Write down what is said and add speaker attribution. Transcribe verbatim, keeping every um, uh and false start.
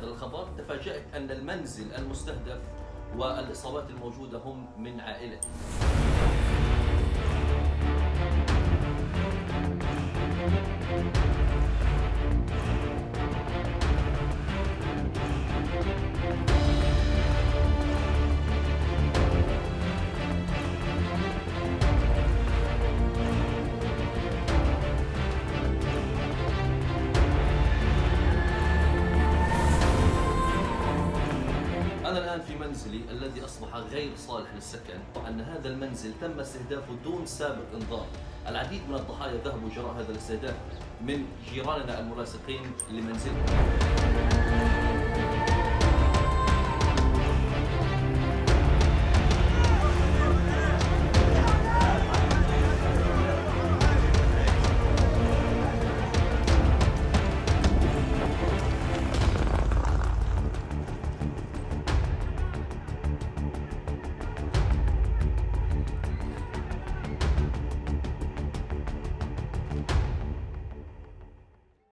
Speaker 1: هذا الخبر تفاجأت أن المنزل المستهدف والإصابات الموجودة هم من عائلتي. أنا الآن في منزلي الذي أصبح غير صالح للسكن، وأن هذا المنزل تم استهدافه دون سابق إنذار. العديد من الضحايا ذهبوا جراء هذا الاستهداف من جيراننا الملاصقين لمنزلنا.